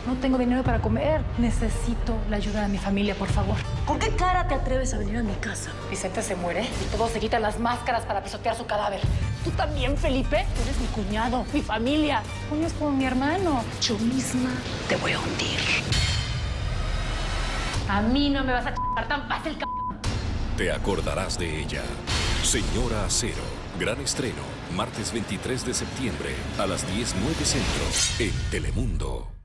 No tengo dinero para comer. Necesito la ayuda de mi familia, por favor. ¿Con qué cara te atreves a venir a mi casa? Vicente se muere y todos se quitan las máscaras para pisotear su cadáver. ¿Tú también, Felipe? Tú eres mi cuñado, mi familia. Coño, es como mi hermano. Yo misma te voy a hundir. A mí no me vas a ch**ar tan fácil, c***. Te acordarás de ella. Señora Acero. Gran estreno, martes 23 de septiembre a las 10:09 centro en Telemundo.